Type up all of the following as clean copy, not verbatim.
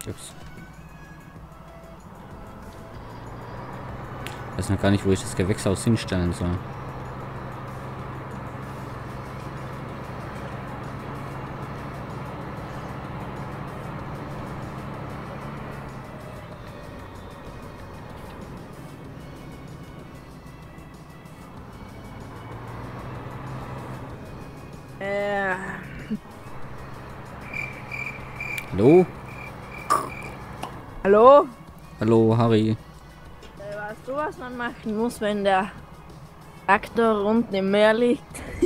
Ups. Ich weiß noch gar nicht, wo ich das Gewächshaus hinstellen soll. Hallo? Hallo? Hallo, Harry. Weißt du, was man machen muss, wenn der Traktor unten im Meer liegt?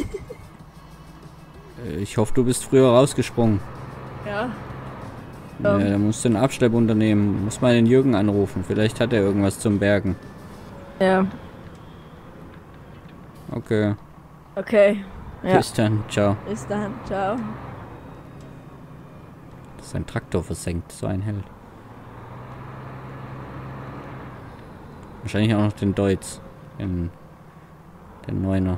Ich hoffe, du bist früher rausgesprungen. Ja. Ja, da musst du einen Abschleppunternehmen. Muss mal den Jürgen anrufen. Vielleicht hat er irgendwas zum Bergen. Ja. Okay. Okay. Ja. Bis dann. Ciao. Bis dann. Ciao. Das ist ein Traktor versenkt. So ein Held. Wahrscheinlich auch noch den Deutz. Den Neuner.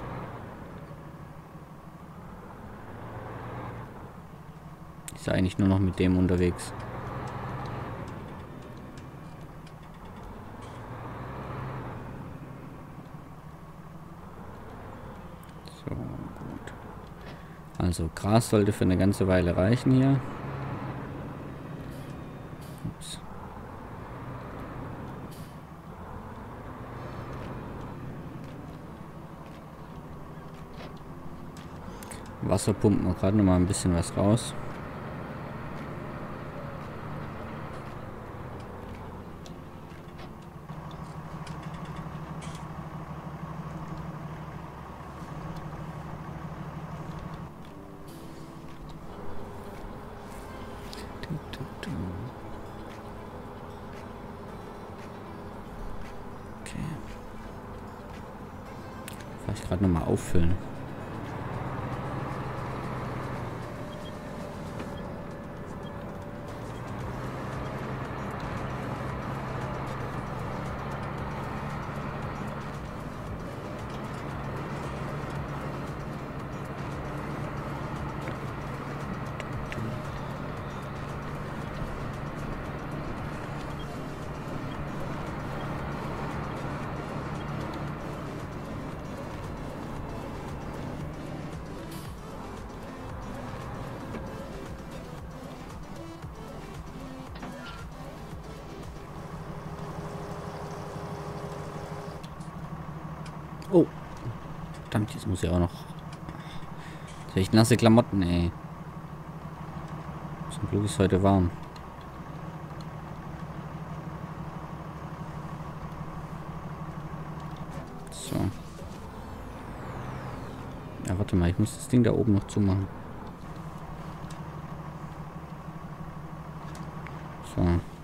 Ist ja eigentlich nur noch mit dem unterwegs. So, gut. Also Gras sollte für eine ganze Weile reichen hier. Ups. Wasser pumpen wir gerade noch mal ein bisschen was raus. Okay. Vielleicht gerade noch mal auffüllen. Oh. Verdammt, jetzt muss ich auch noch. Jetzt habe ich nasse Klamotten, ey. Zum Glück ist heute warm. So. Ja, warte mal, ich muss das Ding da oben noch zumachen. So.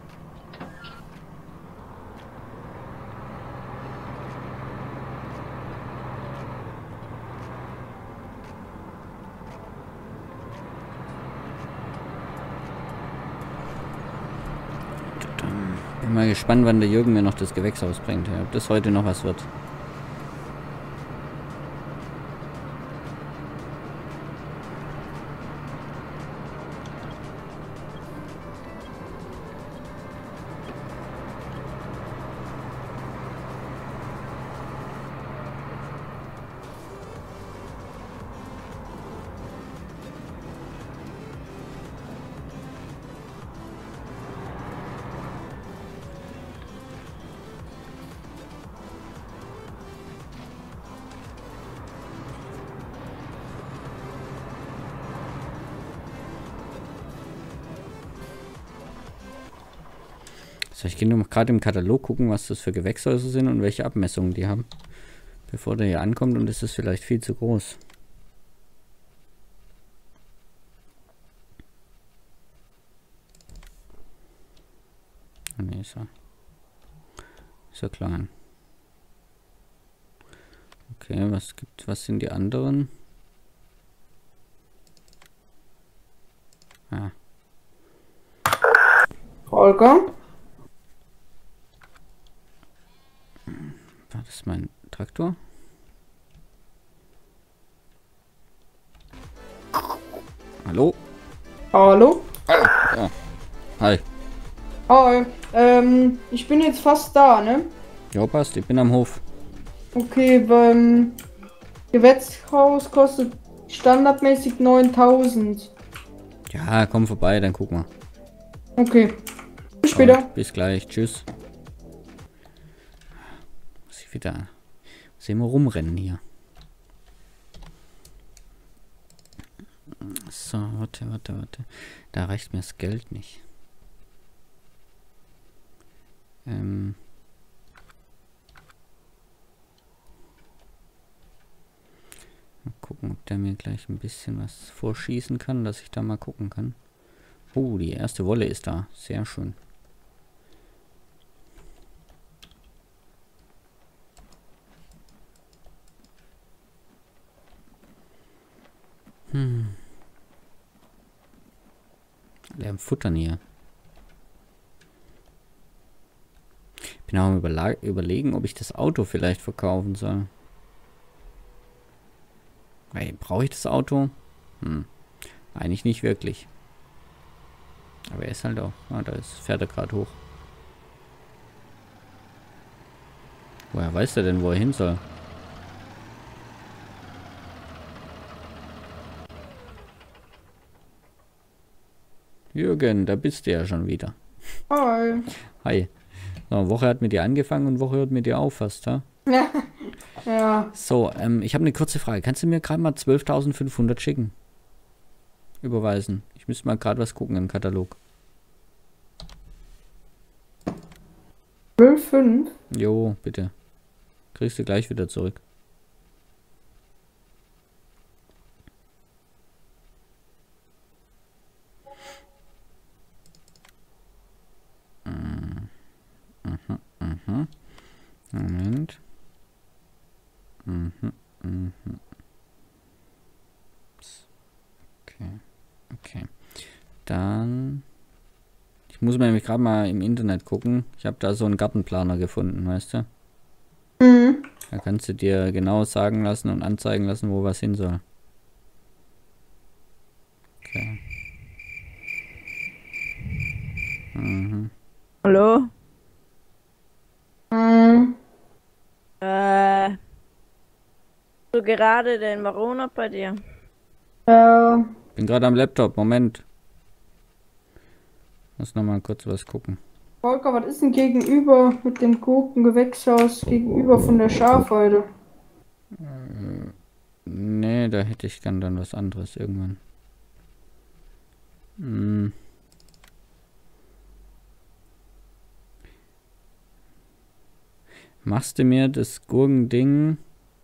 Bin mal gespannt, wann der Jürgen mir noch das Gewächshaus bringt. Ob das heute noch was wird. So, ich gehe nur gerade im Katalog gucken, was das für Gewächshäuser sind und welche Abmessungen die haben. Bevor der hier ankommt, und es ist vielleicht viel zu groß. Ah, nee, ist ja klein. Okay, was sind die anderen? Ah. Holger? War das mein Traktor? Hallo? Hallo? Ja. Hi. Oh, ich bin jetzt fast da, ne? Ja, passt, ich bin am Hof. Okay, beim Gewächshaus kostet standardmäßig 9.000. Ja, komm vorbei, dann guck mal. Okay, bis später. Bis gleich, tschüss. Muss ich wieder... Muss ich immer rumrennen hier. So, warte. Da reicht mir das Geld nicht. Mal gucken, ob der mir gleich ein bisschen was vorschießen kann, dass ich da mal gucken kann. Oh, die erste Wolle ist da. Sehr schön. Alle am Futtern hier. Bin auch am überlegen, ob ich das Auto vielleicht verkaufen soll. Hey, brauche ich das Auto? Eigentlich nicht wirklich. Aber er ist halt auch... Ah, fährt er gerade hoch. Woher weiß er denn, wo er hin soll? Jürgen, da bist du ja schon wieder. Hi. Hi. So, Woche hat mit dir angefangen und Woche hört mit dir auf fast, ha? Ja. So, ich habe eine kurze Frage. Kannst du mir gerade mal 12.500 schicken? Überweisen. Ich müsste mal gerade was gucken im Katalog. 12,5. Jo, bitte. Kriegst du gleich wieder zurück. Moment. Okay. Dann... Ich muss mir nämlich gerade mal im Internet gucken. Ich habe da so einen Gartenplaner gefunden, weißt du? Mhm. Da kannst du dir genau sagen lassen und anzeigen lassen, wo was hin soll. Okay. Hallo? Mhm. So gerade den Marona bei dir. Ja. Bin gerade am Laptop. Moment. Muss noch mal kurz was gucken. Volker, was ist denn gegenüber mit dem Gurkengewächshaus gegenüber von der Schafweide? Nee, da hätte ich gern dann was anderes irgendwann. Machst du mir das Gurkending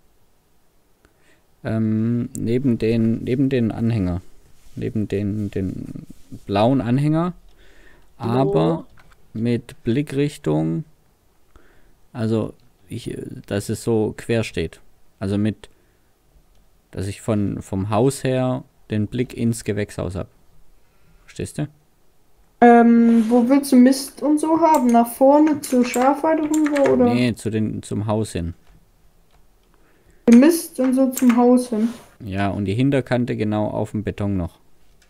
neben den Anhänger. Neben den blauen Anhänger. Aber mit Blickrichtung. Also, dass es so quer steht. Also dass ich vom Haus her den Blick ins Gewächshaus habe. Verstehst du? Wo willst du Mist und so haben? Nach vorne zur Schafweide rüber oder? Nee, zum Haus hin. Mist und so zum Haus hin. Ja, und die Hinterkante genau auf dem Beton noch.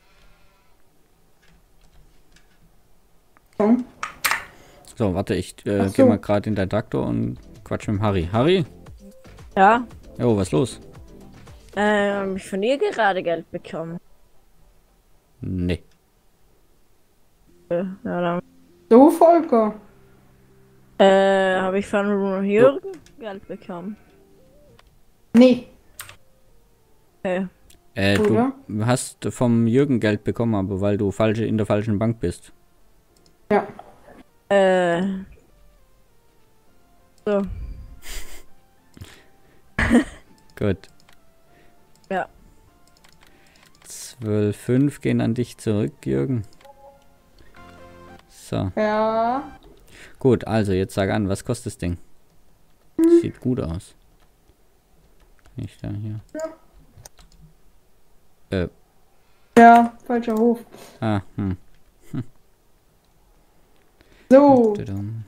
Ja. So, warte, ich Ach so. gehe mal gerade in deinen Traktor und quatsch mit dem Harry. Harry? Ja? Jo, was los? Hab ich von ihr gerade Geld bekommen. Nee. Ja, dann. So, Volker. Habe ich von Jürgen Geld bekommen. Nee, Okay. oder? Du hast vom Jürgen Geld bekommen, aber weil du in der falschen Bank bist. Ja. So. Gut. Ja. 12,5 gehen an dich zurück, Jürgen. So. Ja. Gut, also jetzt sag an, was kostet das Ding? Sieht gut aus. Kann ich da hier? Ja, falscher Hof. Ah, So, Tadam.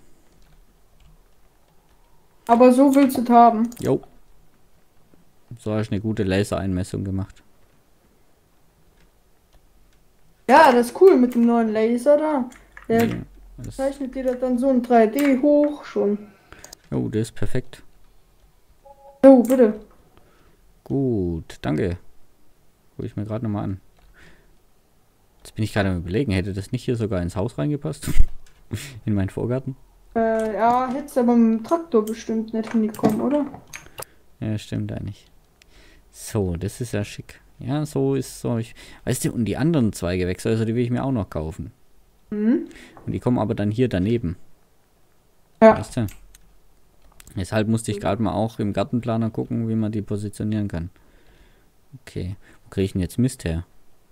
aber so willst du es haben. Jo. So hast du eine gute Lasereinmessung gemacht. Ja, das ist cool mit dem neuen Laser da. Der Das, Zeichnet ihr das dann so in 3D hoch schon? oh, das ist perfekt. So, bitte. Gut, danke. Guck ich mir gerade nochmal an. Jetzt bin ich gerade am Überlegen, hätte das nicht hier sogar ins Haus reingepasst? In meinen Vorgarten? Ja, hättest aber mit dem Traktor bestimmt nicht hingekommen, oder? Ja, stimmt eigentlich. So, das ist ja schick. Ja, so ist so. Weißt du, und die anderen zwei Gewächse, also die will ich mir auch noch kaufen. Mhm. Und die kommen aber dann hier daneben. Ja. Weißt du? Deshalb musste ich gerade mal auch im Gartenplaner gucken, wie man die positionieren kann. Okay. Wo kriege ich denn jetzt Mist her?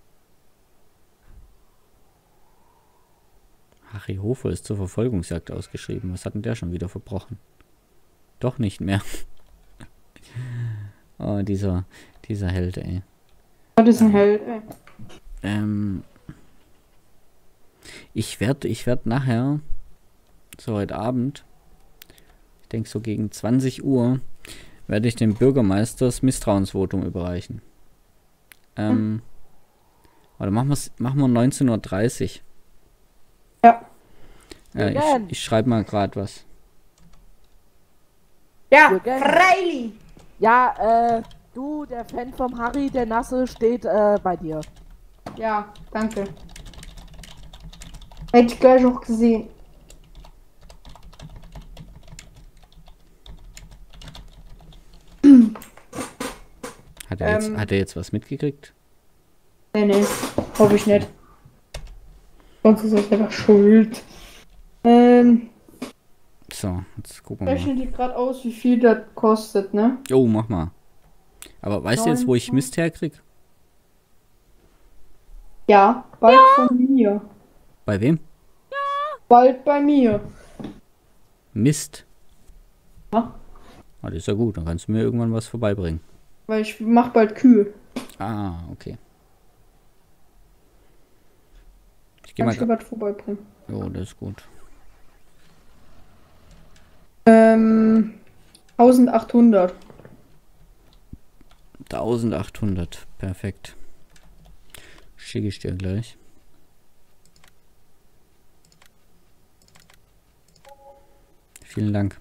Harry Hofer ist zur Verfolgungsjagd ausgeschrieben. Was hat denn der schon wieder verbrochen? Doch nicht mehr. Oh, dieser Held, ey. Das ist ein Held, ey. Ich werd nachher, so heute Abend, ich denke so gegen 20 Uhr, werde ich dem Bürgermeister das Misstrauensvotum überreichen. Oder machen wir 19:30 Uhr. Ja. Ich schreibe mal gerade was. Ja, Jürgen. freilich. Ja, du, der Fan vom Harry, der Nasse, steht bei dir. Ja, danke. Hätte ich gleich auch gesehen. Hat er jetzt was mitgekriegt? Nee, hoffe ich nicht. Sonst ist er selber schuld. So, jetzt gucken wir mal. Rechnen die gerade aus, wie viel das kostet, ne? Jo, mach mal. Aber weißt du jetzt, wo ich Mist herkrieg? Ja, bald von mir. Bei wem? Bald bei mir. Mist. Ja. Ah, das ist ja gut, dann kannst du mir irgendwann was vorbeibringen. Weil ich mach bald Kühe. Ah, okay. Ich geh Kann ich dir mal. was vorbeibringen. Jo, das ist gut. 1800. 1800, perfekt. Schicke ich dir gleich. Vielen Dank.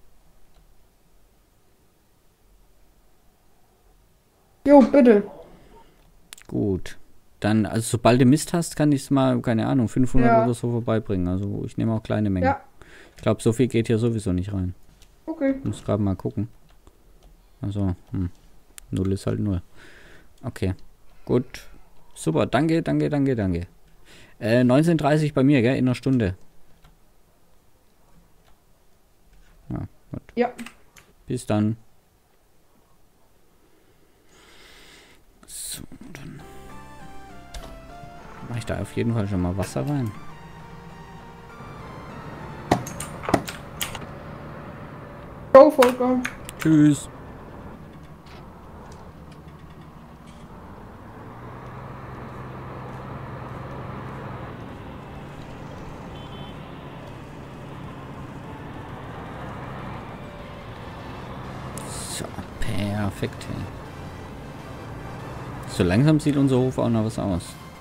Jo, bitte. Gut. Dann, also sobald du Mist hast, kann ich es mal, keine Ahnung, 500 Ja. oder so vorbeibringen. Also ich nehme auch kleine Mengen. Ja, Ich glaube, so viel geht hier sowieso nicht rein. okay. Muss gerade mal gucken. Also, 0 ist halt 0. Okay. Gut. Super, danke. 19:30 bei mir, gell? In einer Stunde. Ja, gut. Ja. Bis dann. So, dann mache ich da auf jeden Fall schon mal Wasser rein. Go, Volker. Tschüss. So, perfekt. Hey. So langsam sieht unser Hof auch noch was aus.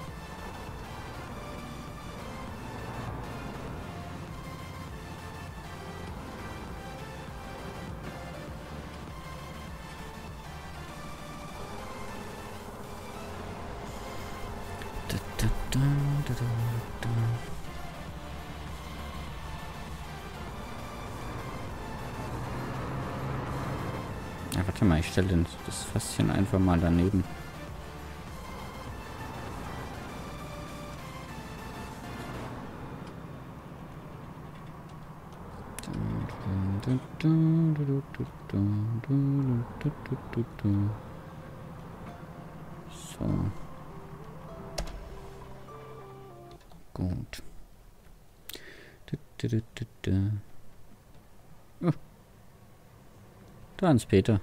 Ja, warte mal, ich stelle das Fässchen einfach mal daneben. So. Gut. Oh. Da ist Peter.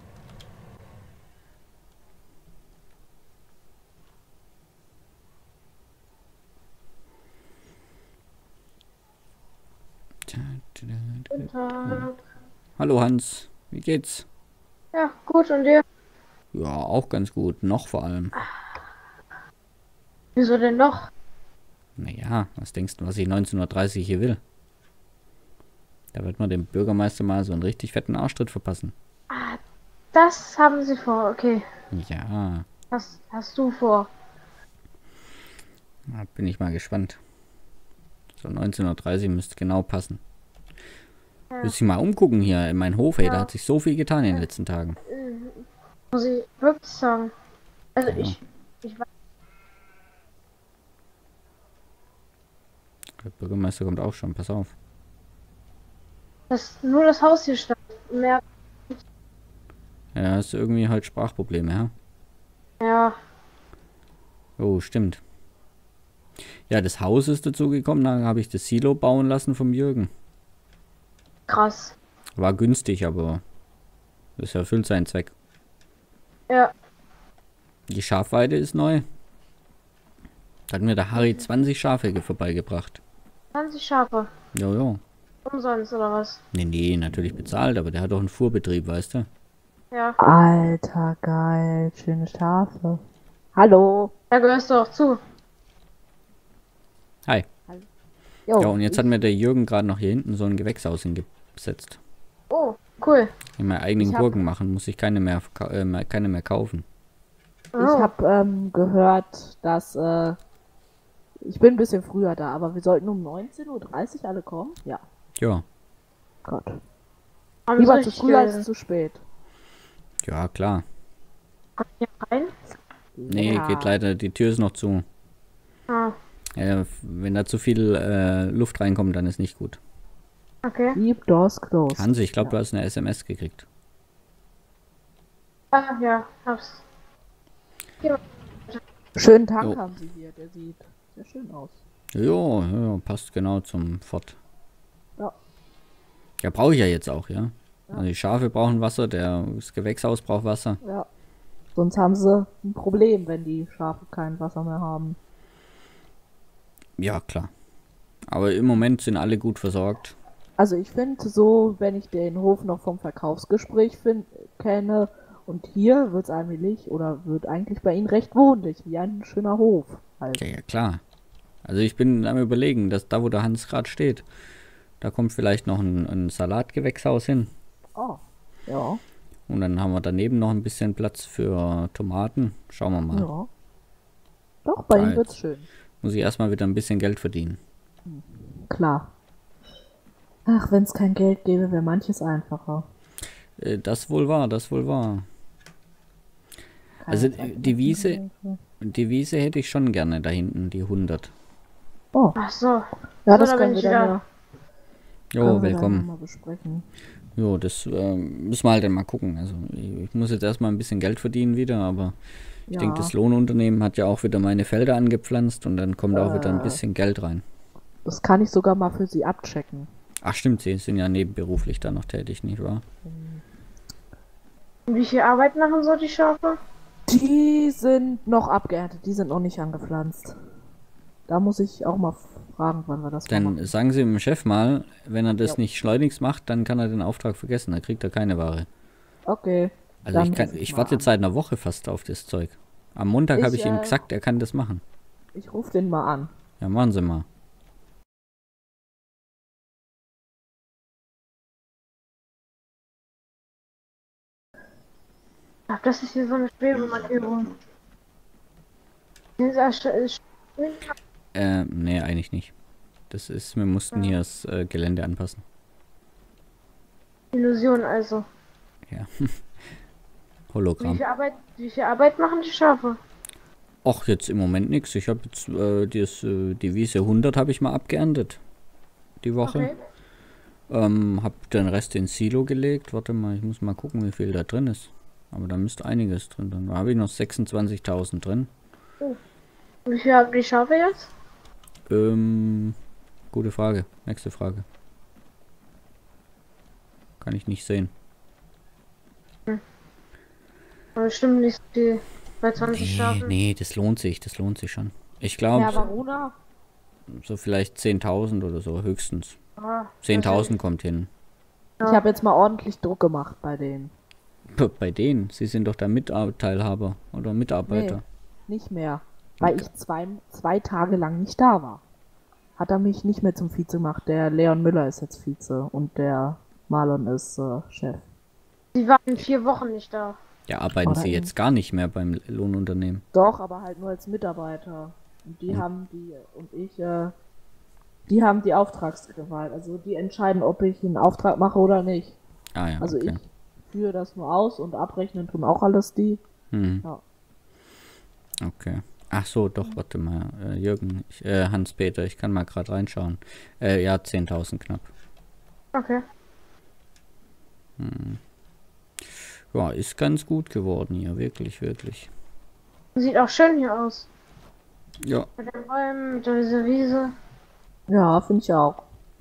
Guten Tag. Hallo Hans, wie geht's? Ja, gut, und dir? Ja, auch ganz gut. Noch vor allem. Wieso denn noch? Naja, was denkst du, was ich 19:30 hier will? Da wird man dem Bürgermeister mal so einen richtig fetten Arschtritt verpassen. Das haben sie vor, okay. Ja, Was hast du vor? da bin ich mal gespannt. So 19:30 müsste genau passen. Ja. Willst du dich mal umgucken hier in meinen Hof, ey? Da Ja. hat sich so viel getan in den letzten Tagen. Muss ich wirklich sagen. Also Ja. ich weiß, Der Bürgermeister kommt auch schon, pass auf. dass nur das Haus hier stand. Mehr, Ja, hast du irgendwie heute Sprachprobleme, ja? ja. Oh, stimmt. Ja, das Haus ist dazu gekommen, dann habe ich das Silo bauen lassen vom Jürgen. Krass. War günstig, aber das erfüllt seinen Zweck. Ja. Die Schafweide ist neu. Da hat mir der Harry 20 Schafe vorbeigebracht. 20 Schafe. Jojo. Umsonst oder was? Nee, natürlich bezahlt, aber der hat doch einen Fuhrbetrieb, weißt du? Ja. Alter, geil. Schöne Schafe. Hallo. Da gehörst du auch zu. Hi. Jo, Ja, und jetzt hat mir der Jürgen gerade noch hier hinten so ein Gewächshaus hingesetzt. Oh, cool. Ich meine eigenen Ich hab- Gurken machen, muss ich keine mehr, keine mehr kaufen. ich Oh. habe gehört, dass ich bin ein bisschen früher da, aber wir sollten um 19:30 Uhr alle kommen. Ja, Ja, Gott. Haben sie Lieber zu richtig früh als gelesen. zu spät. ja, klar. Kommt hier rein? Nee, Ja. geht leider, die Tür ist noch zu. Ah, Wenn da zu viel Luft reinkommt, dann ist nicht gut. okay. Keep doors closed. Hansi, ich glaube, du hast eine SMS gekriegt. Ah, ja, hab's. Schönen Tank Jo. haben sie hier, der sieht sehr schön aus. Jo, ja, passt genau zum Fort. Ja. Ja, brauche ich ja jetzt auch, ja. Also die Schafe brauchen Wasser, das Gewächshaus braucht Wasser. Ja. Sonst haben sie ein Problem, wenn die Schafe kein Wasser mehr haben. Ja, klar. Aber im Moment sind alle gut versorgt. Also ich finde so, wenn ich den Hof noch vom Verkaufsgespräch kenne und hier wird es allmählich oder wird eigentlich bei ihnen recht wohnlich, wie ein schöner Hof. Halt. Ja, ja, klar. Also ich bin am Überlegen, dass da, wo der Hans gerade steht, da kommt vielleicht noch ein Salatgewächshaus hin. Oh, ja, Und dann haben wir daneben noch ein bisschen Platz für Tomaten. Schauen wir mal. ja. Doch, bei ihnen Halt. wird's schön. Muss ich erstmal wieder ein bisschen Geld verdienen. Klar. Ach, wenn es kein Geld gäbe, wäre manches einfacher. Das wohl wahr, das wohl wahr. Also die Wiese hätte ich schon gerne da hinten, die 100. Oh, Ach so. ja, So, das da bin können wir ich dann wieder. ja Jo, können wir dann willkommen. mal besprechen. Jo, das müssen wir halt dann mal gucken. Also ich muss jetzt erstmal ein bisschen Geld verdienen wieder, aber ich Ja, denke, das Lohnunternehmen hat ja auch wieder meine Felder angepflanzt und dann kommt auch wieder ein bisschen Geld rein. das kann ich sogar mal für sie abchecken. Ach stimmt, Sie sind ja nebenberuflich da noch tätig, nicht wahr? Und wie viel Arbeit machen so die Schafe? Die sind noch abgeerntet, die sind noch nicht angepflanzt. Da muss ich auch mal fragen, wann wir das mal Dann machen. sagen Sie dem Chef mal, wenn er das Ja. nicht schleunigst macht, dann kann er den Auftrag vergessen, dann kriegt er keine Ware. Okay. Also Dann ruf ich mal warte an. jetzt seit einer Woche fast auf das Zeug. Am Montag habe Ich, ich ihm gesagt, er kann das machen. Ich rufe den mal an. Ja, machen Sie mal. Ach, das ist hier so eine Schwebemarkierung. Nee, eigentlich nicht. Das ist, wir mussten hier das Gelände anpassen. Illusion also. Ja. Wie Hologramm. wie viel Arbeit machen die Schafe? Och, jetzt im Moment nichts. Ich habe jetzt die Wiese 100 habe ich mal abgeerntet. Die Woche. Okay. Hab den Rest ins Silo gelegt. Warte mal, ich muss mal gucken, wie viel da drin ist. Aber da müsste einiges drin sein. Da habe ich noch 26.000 drin. Und wie viel haben die Schafe jetzt? Gute Frage. Nächste Frage. Kann ich nicht sehen. Aber bestimmt nicht so viel. Bei 20 Nee, Schafen. nee, das lohnt sich schon. Ich glaube, Ja, Varuna? so vielleicht 10.000 oder so, höchstens. Ah, 10.000 kommt hin. Ich habe jetzt mal ordentlich Druck gemacht bei denen. Bei denen, Sie sind doch der Mitteilhaber oder Mitarbeiter. Nee, nicht mehr. Weil ich zwei Tage lang nicht da war. hat er mich nicht mehr zum Vize gemacht. Der Leon Müller ist jetzt Vize und der Marlon ist Chef. Sie waren 4 Wochen nicht da. Ja, arbeiten Oder Sie jetzt gar nicht mehr beim Lohnunternehmen? Doch, aber halt nur als Mitarbeiter. Und die haben die haben die Auftragsgewalt. Also die entscheiden, ob ich einen Auftrag mache oder nicht. Ah ja, Also okay. ich führe das nur aus und abrechnen tun auch alles die. Mhm. Ja. Okay. Ach so, doch, warte mal. Jürgen, Hans-Peter, ich kann mal gerade reinschauen. Ja, 10.000 knapp. Okay. Ja, ist ganz gut geworden hier, wirklich, wirklich. Sieht auch schön hier aus. Ja, Mit den Bäumen, mit dieser Wiese. Ja, finde ich auch.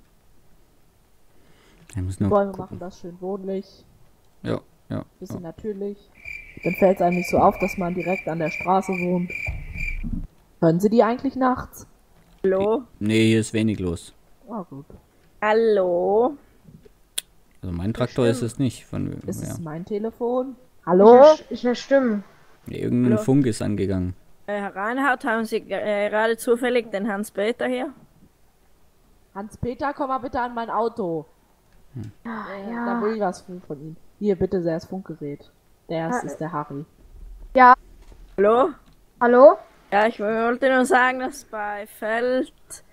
ich muss Die nur Bäume gucken. machen das schön wohnlich, Ja, ja. bisschen natürlich. Dann fällt es einem nicht so auf, dass man direkt an der Straße wohnt. Hören Sie die eigentlich nachts? Hallo? Nee, hier ist wenig los. Ah, gut. Hallo? Also mein Traktor ist es nicht. Von, Ist ja. es mein Telefon? Hallo? Ich höre Stimmen. Nee, irgendein Hallo? Funk ist angegangen. Herr Reinhardt, haben Sie gerade zufällig den Hans-Peter hier? Hans-Peter, komm mal bitte an mein Auto. Da Ja. will ich was von ihm. Hier, bitte, das Funkgerät. Das ist der Harry. Hallo? Hallo? Ja, ich wollte nur sagen, dass bei Feld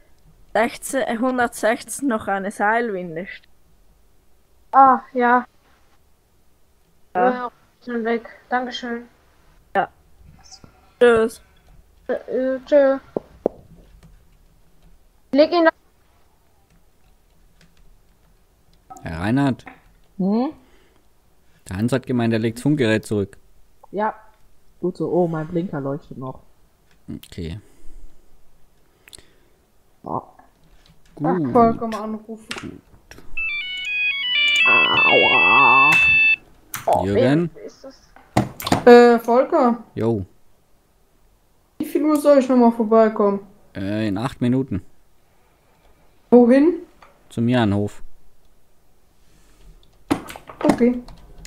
116 noch eine Seilwinde steht. Ah, ja. Ja. Ja. Schon weg. Dankeschön. Tschüss. Tschö. Leg ihn Herr Reinhardt, Hm? der Hans hat gemeint, er legt das Funkgerät zurück. Ja. Gut so. Oh, mein Blinker leuchtet noch. Okay. Oh. Gut. Volker mal anrufen. Aua. Jürgen? Ist das? Volker, Jo. wie viel Uhr soll ich nochmal vorbeikommen? In 8 Minuten. Wohin? Zu mir an den Hof. Okay.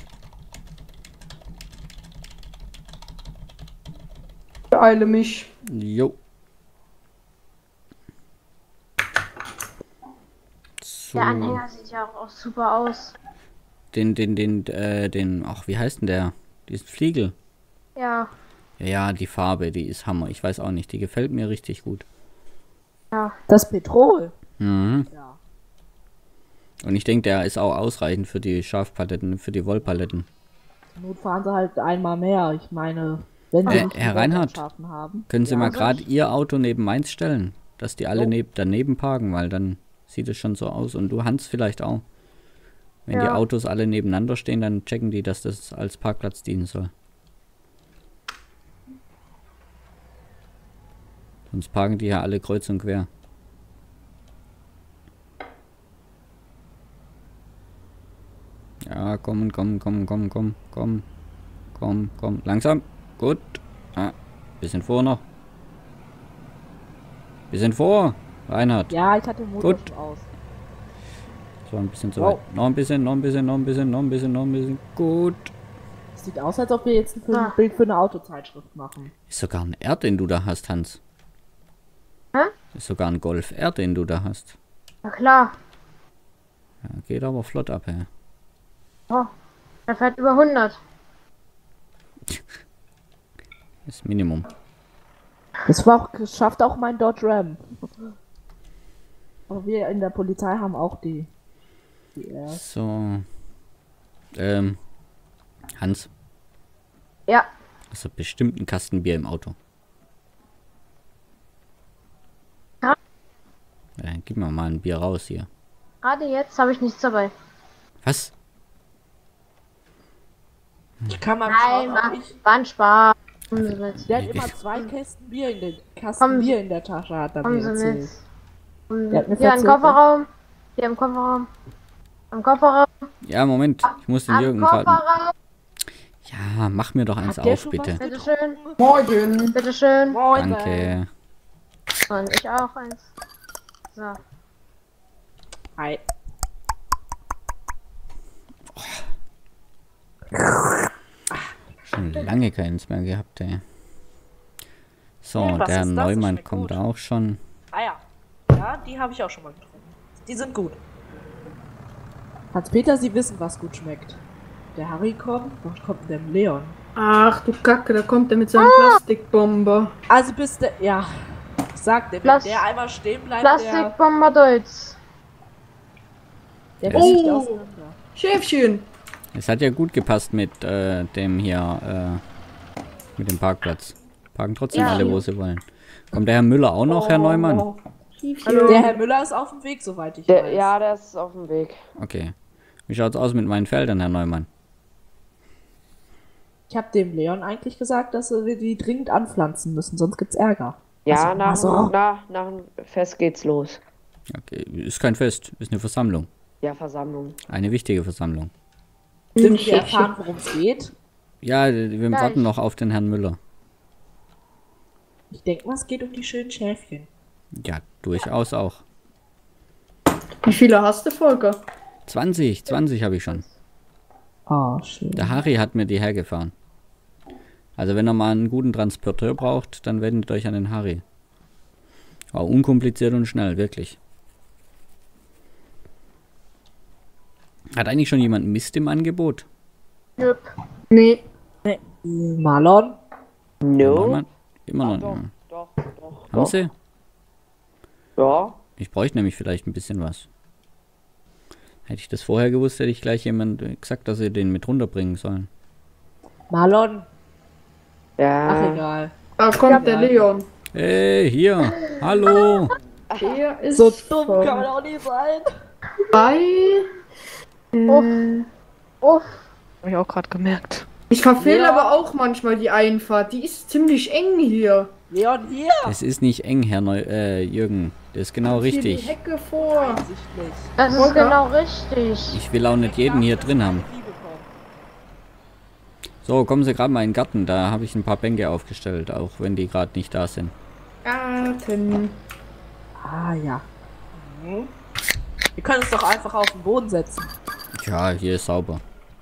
Beeile mich. Jo. So. Der Anhänger sieht ja auch super aus. Ach, wie heißt denn der? Diesen Fliegel. Ja. Ja, die Farbe, die ist Hammer. Ich weiß auch nicht, die gefällt mir richtig gut. Das Petrol. Mhm. Ja. Und ich denke, der ist auch ausreichend für die Schafpaletten, für die Wollpaletten. Zur Not fahren sie halt einmal mehr. Ich meine, wenn sie nicht Herr die Reinhardt, Werkstatten haben. Können Sie Ja, mal so. gerade Ihr Auto neben meins stellen, dass die alle Jo. daneben parken, weil dann sieht es schon so aus. Und du, Hans, vielleicht auch. Wenn die Ja. Autos alle nebeneinander stehen, dann checken die, dass das als Parkplatz dienen soll. Sonst parken die ja alle kreuz und quer. Ja, komm. Langsam. Gut. Ah, bisschen vor noch. Bisschen vor. Reinhard. Ja, ich hatte den Motor Gut. schon aus. So, ein bisschen zu Wow. weit. Noch ein bisschen. Gut. Sieht aus, als ob wir jetzt ein Ah. Bild für eine Autozeitschrift machen. Ist sogar ein R, den du da hast, Hans. Hä? Ist sogar ein Golf R, den du da hast. Na klar. Ja, geht aber flott ab, hä? Oh. Er fährt über 100. Das Minimum. Das schafft auch mein Dodge Ram. Aber wir in der Polizei haben auch die R. So. Hans, Ja. hast du bestimmt einen Kasten Bier im Auto? Ja. Ja, gib mir mal ein Bier raus hier. Gerade jetzt habe ich nichts dabei. Was? Ich kann mal Nein, war ein Spaß. Kommen Sie mit. Der hat immer 2 Kästen Bier in der Kommen- Bier in der Tasche, hat er Kommen mir Sie erzählt. mit. Kommen Sie Der hat mir mit. Hier im erzählt, Kofferraum. Hier im Kofferraum. Am Kofferraum. Ja, Moment. Ich muss den Am Jürgen gerade. Kofferraum. Ja, mach mir doch eins Hat der auf, schon bitte. was Bitteschön. Morgen. Bitteschön. Moin, Danke. Und ich auch eins. So. Hi. Schon lange keins mehr gehabt, ey. So, Ja, was der ist das? Das Neumann schmeckt kommt gut. auch schon. Ah ja. Ja, die habe ich auch schon mal getrunken. Die sind gut. Hans-Peter, Sie wissen, was gut schmeckt. Der Harry kommt, was kommt denn der Leon? Ach du Kacke, da kommt er mit seinem Plastikbomber. Also bist du, ja, ich sag dir, wenn der einmal stehen bleibt, Plastikbomber Deutsch. der Oh. fliegt auseinander. Schäfchen. Es hat ja gut gepasst mit dem hier, mit dem Parkplatz. Parken trotzdem Ja. alle, wo sie wollen. Kommt der Herr Müller auch noch, Herr Neumann? Oh, Schäfchen. Der Herr Müller ist auf dem Weg, soweit ich weiß. Ja, der ist auf dem Weg. Okay. Wie schaut's aus mit meinen Feldern, Herr Neumann? Ich habe dem Leon eigentlich gesagt, dass wir die dringend anpflanzen müssen, sonst gibt's Ärger. Ja, Also, nach dem Fest geht's los. Okay. Ist kein Fest, ist eine Versammlung. Ja, Versammlung. Eine wichtige Versammlung. Sind wir erfahren, worum es geht? Ja, wir Gleich. warten noch auf den Herrn Müller. Ich denke mal, es geht um die schönen Schäfchen. Ja, durchaus auch. Wie viele hast du, Volker? 20 habe ich schon. Oh, schön. Der Harry hat mir die hergefahren. Also wenn ihr mal einen guten Transporteur braucht, dann wendet euch an den Harry. War unkompliziert und schnell, wirklich. Hat eigentlich schon jemand Mist im Angebot? Nöp. Nee. Marlon? Herr No. Neumann? Immer noch Doch, nicht. doch. Haben Sie? Ja. Ich bräuchte nämlich vielleicht ein bisschen was. Hätte ich das vorher gewusst, hätte ich gleich jemand gesagt, dass sie den mit runterbringen sollen. Marlon? Ach, Ja. egal. Da kommt der Leon. Hey, hier! Hallo! Der ist So dumm kann man auch nicht sein. bei. Oh, Hab ich auch gerade gemerkt. Ich verfehle Ja. aber auch manchmal die Einfahrt. Die ist ziemlich eng hier. Leon, hier! Es ist nicht eng, Herr Jürgen. Das ist genau Hier die richtig. Hecke vor. Einsichtlich. das ist Volker? genau richtig. Ich will auch nicht jeden hier drin haben. So, kommen Sie gerade mal in den Garten. Da habe ich ein paar Bänke aufgestellt, auch wenn die gerade nicht da sind. Garten. Ah, ja. Wir können uns doch einfach auf den Boden setzen. Ja, hier ist sauber.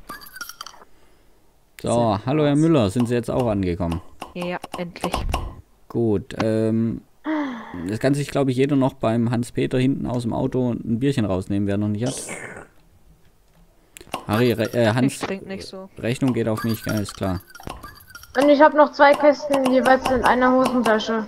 So, hallo Herr Müller, sind Sie jetzt auch angekommen? Ja, endlich. Gut, das kann sich, glaube ich, jeder noch beim Hans-Peter hinten aus dem Auto ein Bierchen rausnehmen, wer noch nicht hat. Harry, Hans, trinke nicht so. Rechnung geht auf mich, ja, ist klar. Und ich habe noch 2 Kästen jeweils in einer Hosentasche.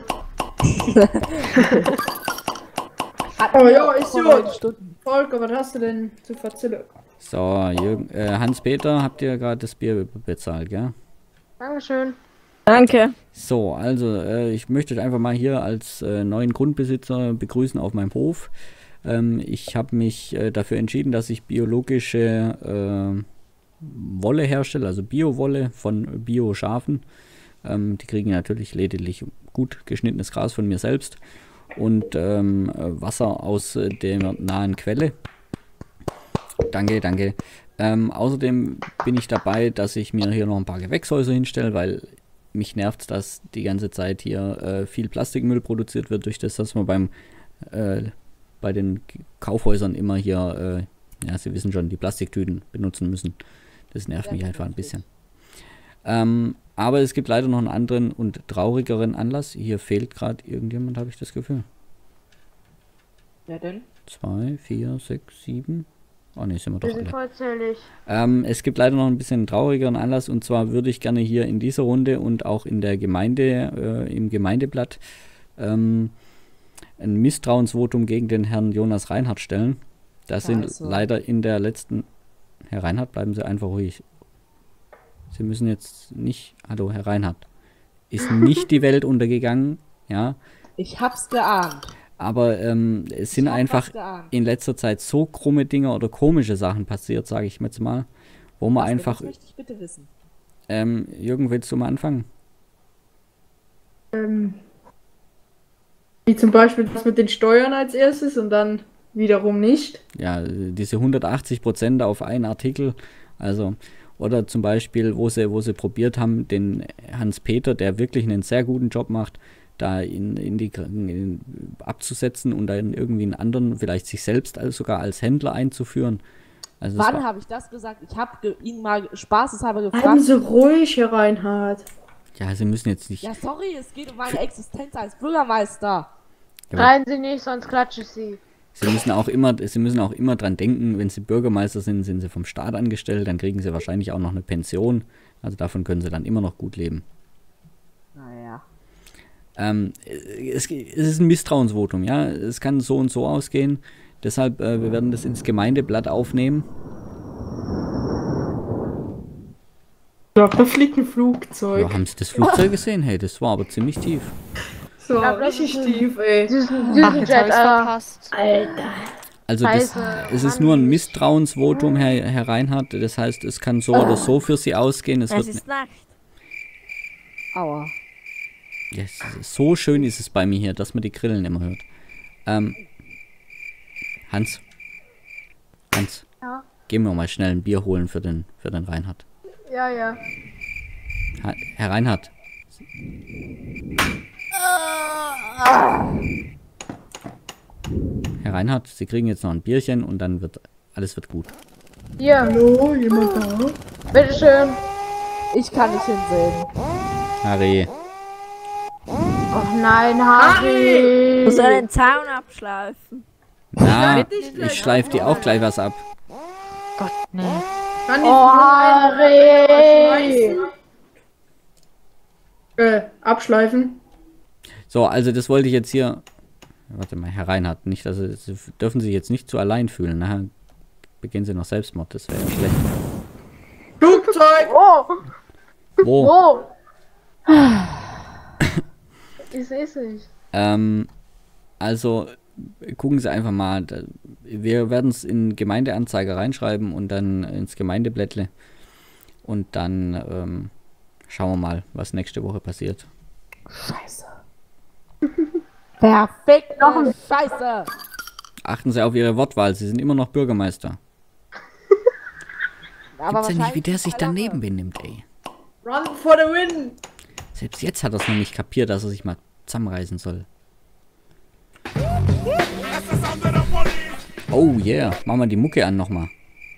Oh ja, ist Vor gut. 9 Stunden. Volker, was hast du denn zu verzählen? So, Jürgen, Hans-Peter, habt ihr gerade das Bier bezahlt, gell? Dankeschön. Danke. So, also ich möchte euch einfach mal hier als neuen Grundbesitzer begrüßen auf meinem Hof. Ich habe mich dafür entschieden, dass ich biologische Wolle herstelle, also Bio-Wolle von Bio-Schafen. Die kriegen natürlich lediglich gut geschnittenes Gras von mir selbst und Wasser aus der nahen Quelle. Danke, danke. Außerdem bin ich dabei, dass ich mir hier noch ein paar Gewächshäuser hinstelle, weil mich nervt, dass die ganze Zeit hier viel Plastikmüll produziert wird, durch das, dass man bei den Kaufhäusern immer hier, ja, Sie wissen schon, die Plastiktüten benutzen müssen. Das nervt mich einfach ein bisschen. Aber es gibt leider noch einen anderen und traurigeren Anlass. Hier fehlt gerade irgendjemand, habe ich das Gefühl. Wer denn? 2, 4, 6, 7. Oh ne, sind wir doch Wir sind alle. vollzählig. Es gibt leider noch ein bisschen traurigeren Anlass, und zwar würde ich gerne hier in dieser Runde und auch in der Gemeinde, im Gemeindeblatt, ein Misstrauensvotum gegen den Herrn Jonas Reinhardt stellen. Da sind Also. leider in der letzten... Herr Reinhardt, bleiben Sie einfach ruhig. Sie müssen jetzt nicht... Hallo, Herr Reinhardt. Ist nicht die Welt untergegangen, ja, Ich hab's geahnt. aber es sind Ich hab einfach was geahnt. in letzter Zeit so krumme Dinge oder komische Sachen passiert, sage ich jetzt mal, wo man Was denn? einfach... Das möchte ich bitte wissen. Jürgen, willst du mal anfangen? Wie zum Beispiel das mit den Steuern als erstes und dann wiederum nicht. Ja, diese 180% auf einen Artikel, also, oder zum Beispiel, wo sie probiert haben, den Hans-Peter, der wirklich einen sehr guten Job macht, da abzusetzen und dann irgendwie einen anderen, vielleicht sich selbst sogar als Händler einzuführen. Also Wann habe ich das gesagt? Ich habe ihn mal spaßeshalber Bleiben gefragt. Sie ruhig, Herr Reinhardt. ja, sie müssen jetzt nicht... Ja, sorry, es geht um meine Existenz als Bürgermeister. Ja, Schreien Sie nicht, sonst klatsche ich Sie. Sie müssen auch immer dran denken, wenn Sie Bürgermeister sind, sind Sie vom Staat angestellt, dann kriegen Sie wahrscheinlich auch noch eine Pension. Also davon können Sie dann immer noch gut leben. Naja. Es ist ein Misstrauensvotum, ja. Es kann so und so ausgehen. Deshalb, wir werden das ins Gemeindeblatt aufnehmen. Ja, da fliegt ein Flugzeug. Ja, haben Sie das Flugzeug gesehen? Hey, das war aber ziemlich tief. So, Ja, das richtig ist ein- tief, ey. Düsenjet, verpasst. Alter. Also es ist nur ein Misstrauensvotum, Herr Reinhardt. Das heißt, es kann so oder so für Sie ausgehen. Es Es wird ist Nacht. Aua. ja, so schön ist es bei mir hier, dass man die Grillen immer hört. Hans. Ja. Gehen wir mal schnell ein Bier holen für den Reinhard. Ja, ja. Herr Reinhard. Herr Reinhard, Sie kriegen jetzt noch ein Bierchen und dann wird alles gut. Hier, Hallo, jemand da? bitteschön. Ich kann nicht hinsehen. Harry. Och nein, Harry. Muss er den Zaun abschleifen? Na, ich schleife dir auch gleich was ab. Gott, nee. Kann ich Oh, abschleifen? Harry. Abschleifen. So, also das wollte ich jetzt hier. Warte mal, Herr Reinhardt, nicht, also Sie dürfen sich jetzt nicht zu allein fühlen. Nachher begehen Sie noch Selbstmord, das wäre ja schlecht. Flugzeug! Oh, Wo? oh. Ich seh's nicht. Also gucken Sie einfach mal. Wir werden es in Gemeindeanzeige reinschreiben und dann ins Gemeindeblättle. Und dann schauen wir mal, was nächste Woche passiert. Scheiße. Perfekt, noch ein Scheiße. Achten Sie auf Ihre Wortwahl, Sie sind immer noch Bürgermeister. Aber Gibt's ja nicht, wie der wahrscheinlich sich noch daneben lange. benimmt, ey. Run for the win! Selbst jetzt hat er es noch nicht kapiert, dass er sich mal zusammenreißen soll. Oh yeah, machen wir die Mucke an nochmal.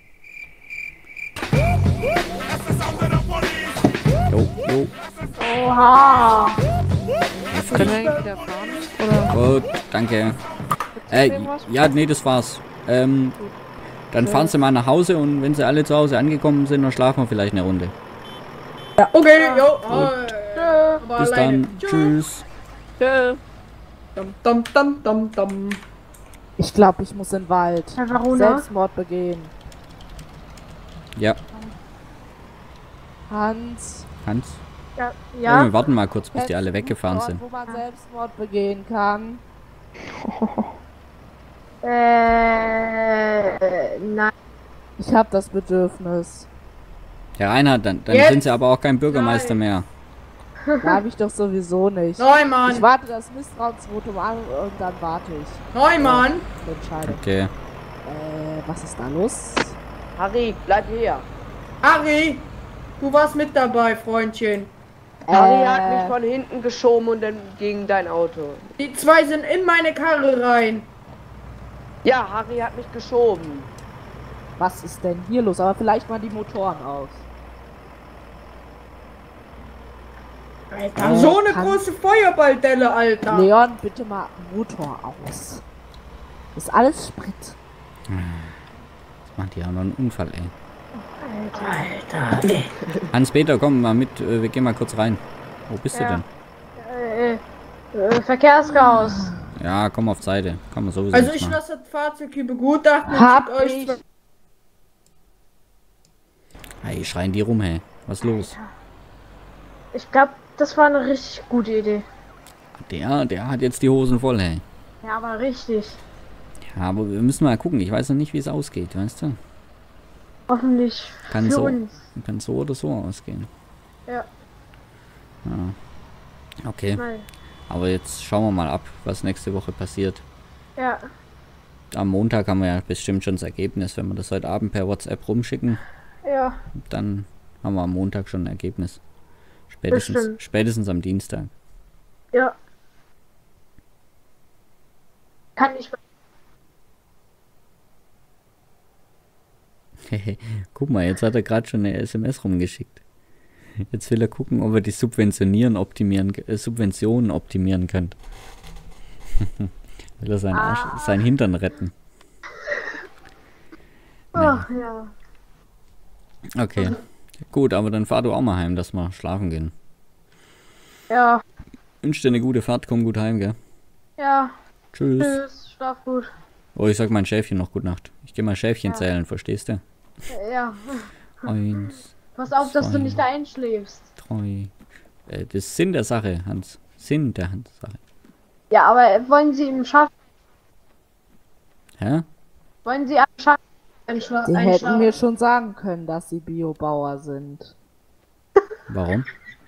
Jo. Oha. Können wir eigentlich wieder fahren? Oder? Gut, danke. Ja, nee, das war's. Dann fahren Sie mal nach Hause und wenn Sie alle zu Hause angekommen sind, dann schlafen wir vielleicht eine Runde. Okay, jo. Bis dann. Tschüss. Tschö. Dum, dum, dum, dum. Ich glaube, ich muss in den Wald. Warum? Selbstmord begehen. Ja, Hans. Hans. Ja. Ja, wir Ja. warten mal kurz, bis die kennst alle du weggefahren einen sind. Ort, wo man Selbstmord begehen kann? Nein. Ich habe das Bedürfnis. Herr Reinhardt, dann Jetzt? sind Sie aber auch kein Bürgermeister mehr. Darf ich doch sowieso nicht. Ich Neumann! warte das Misstrauensvotum an und dann warte ich Neumann! zur Entscheidung. Okay. Was ist da los? Harry, bleib hier. Harry! Du warst mit dabei, Freundchen. Harry hat mich von hinten geschoben und dann gegen dein Auto. Die zwei sind in meine Karre rein. Ja, Harry hat mich geschoben. Was ist denn hier los? Aber vielleicht mal die Motoren aus. Alter, so eine kann- große Feuerballdelle, Alter. Leon, bitte mal Motor aus. Das ist alles Sprit. Jetzt macht die auch noch einen Unfall, ey. Alter. Hans-Peter, komm mal mit, wir gehen mal kurz rein. Wo bist Ja. du denn? Verkehrschaos. Ja, komm auf Seite. Kann man sowieso Also nichts ich machen. lasse das Fahrzeug hier begutachten und Hab schick euch ich. zwei- Hey, schreien die rum, hey. Was ist los? Ich glaube, das war eine richtig gute Idee. Der hat jetzt die Hosen voll, hey. Ja, aber richtig. Ja, aber wir müssen mal gucken. Ich weiß noch nicht, wie es ausgeht, weißt du? Hoffentlich Kann für so, uns. kann so oder so ausgehen. Ja. Ja. Okay, Mal. aber jetzt schauen wir mal ab, was nächste Woche passiert. Ja. Am Montag haben wir ja bestimmt schon das Ergebnis. Wenn wir das heute Abend per WhatsApp rumschicken, Ja. dann haben wir am Montag schon ein Ergebnis. Bestimmt. Spätestens am Dienstag. Ja. Kann ich. Guck mal, jetzt hat er gerade schon eine SMS rumgeschickt. Jetzt will er gucken, ob er die Subventionen optimieren könnt. Will er seinen Arsch, seinen Hintern retten. Ach ja. Okay. Gut, aber dann fahr du auch mal heim, dass wir schlafen gehen. Ja, Wünsch dir eine gute Fahrt, komm gut heim, gell? ja. Tschüss. Tschüss, schlaf gut. Oh, ich sag mein Schäfchen noch gut Nacht. Ich geh mal Schäfchen zählen, verstehst du? Ja. 1, Pass auf, dass du nicht Zwei. einschläfst. 3. Das ist Sinn der Sache, Hans. Sinn der Sache. Ja, aber wollen Sie im Schaf... Hä? Wollen Sie am Schaf Sie hätten mir schon sagen können, dass sie Biobauer sind. Warum?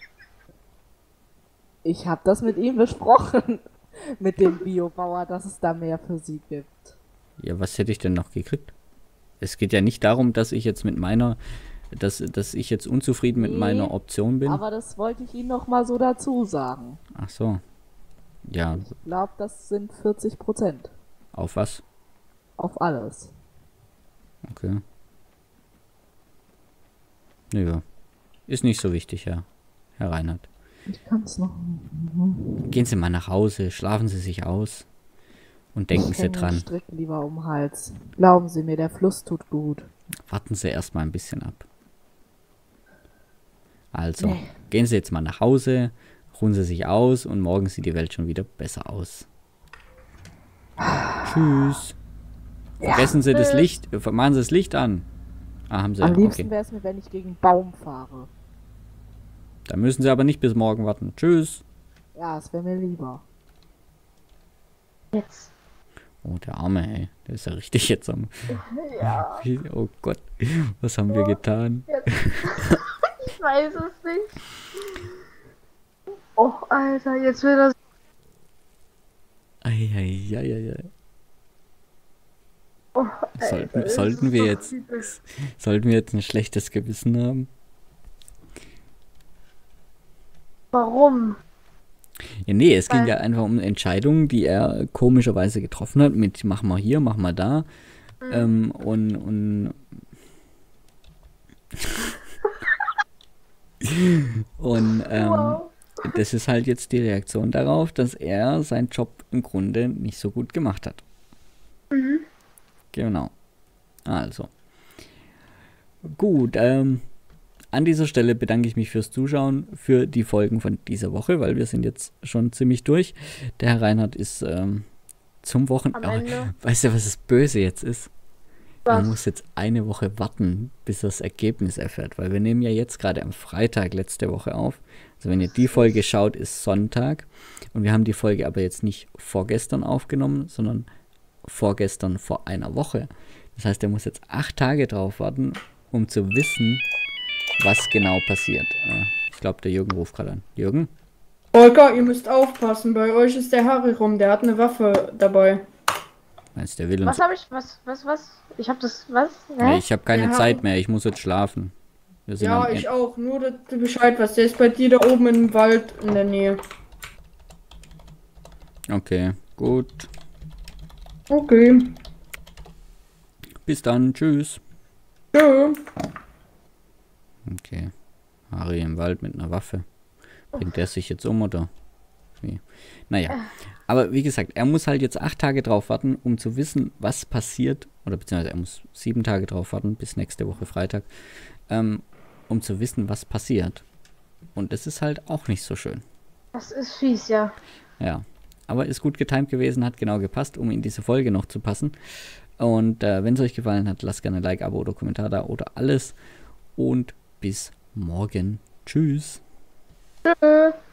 Ich habe das mit ihm besprochen. Mit dem Biobauer, dass es da mehr für sie gibt. Ja, was hätte ich denn noch gekriegt? Es geht ja nicht darum, dass ich jetzt mit meiner, dass ich jetzt unzufrieden mit Nee, meiner Option bin. Aber das wollte ich Ihnen noch mal so dazu sagen. Ach so. Ja, Ich glaube, das sind 40%. auf was? Auf alles. Okay. Ja. Ist nicht so wichtig, ja. Herr Reinhardt. Ich kann es noch. Gehen Sie mal nach Hause, schlafen Sie sich aus und denken Ich Sie hänge den dran. Strick lieber um den Hals. Glauben Sie mir, der Fluss tut gut. Warten Sie erstmal ein bisschen ab. Also, Nee. gehen Sie jetzt mal nach Hause, ruhen Sie sich aus und morgen sieht die Welt schon wieder besser aus. Tschüss. Vergessen Sie das Licht, machen Sie das Licht an. Ah, haben Sie, Am liebsten okay. wäre es mir, wenn ich gegen einen Baum fahre. Dann müssen Sie aber nicht bis morgen warten. Tschüss. Ja, es wäre mir lieber. Jetzt. Oh, der Arme, ey. Der ist ja richtig jetzt am... Oh Gott, was haben wir getan? Ich weiß es nicht. Oh, Alter, jetzt will das... Eieieiei. Oh, Alter, Sollten wir jetzt ein schlechtes Gewissen haben? Warum? Ja, nee, es ging ja einfach um Entscheidungen, die er komischerweise getroffen hat, mit mach mal hier, mach mal da. Und Wow. das ist halt jetzt die Reaktion darauf, dass er seinen Job im Grunde nicht so gut gemacht hat. Genau. Also. Gut, an dieser Stelle bedanke ich mich fürs Zuschauen, für die Folgen von dieser Woche, weil wir sind jetzt schon ziemlich durch. Der Herr Reinhardt ist zum Wochenende... Am Ende. Weißt du, was das Böse jetzt ist? Er Was? muss jetzt eine Woche warten, bis er das Ergebnis erfährt, weil wir nehmen ja jetzt gerade am Freitag letzte Woche auf. Also wenn ihr die Folge schaut, ist Sonntag. Und wir haben die Folge aber jetzt nicht vorgestern aufgenommen, sondern vorgestern vor einer Woche. Das heißt, er muss jetzt 8 Tage drauf warten, um zu wissen, was genau passiert. Ich glaube, der Jürgen ruft gerade an. Jürgen? Volker, ihr müsst aufpassen, bei euch ist der Harry rum, der hat eine Waffe dabei. Meinst du, der will uns... Was habe ich? Was? Ich habe das... Was? Nee, ich habe keine Ja. Zeit mehr, ich muss jetzt schlafen. Wir sind Ja, am ich auch, nur dass du Bescheid weißt, der ist bei dir da oben im Wald in der Nähe. Okay, gut. Okay, Bis dann, tschüss. tschö. Okay. Harry im Wald mit einer Waffe. Bringt der sich jetzt um oder wie? Naja. Aber wie gesagt, er muss halt jetzt 8 Tage drauf warten, um zu wissen, was passiert. Oder beziehungsweise er muss 7 Tage drauf warten, bis nächste Woche Freitag. Um zu wissen, was passiert. Und das ist halt auch nicht so schön. Das ist fies, ja. Ja. Aber ist gut getimt gewesen, hat genau gepasst, um in diese Folge noch zu passen. Und wenn es euch gefallen hat, lasst gerne ein Like, Abo oder Kommentar da oder alles. Und bis morgen. Tschüss. Tschö.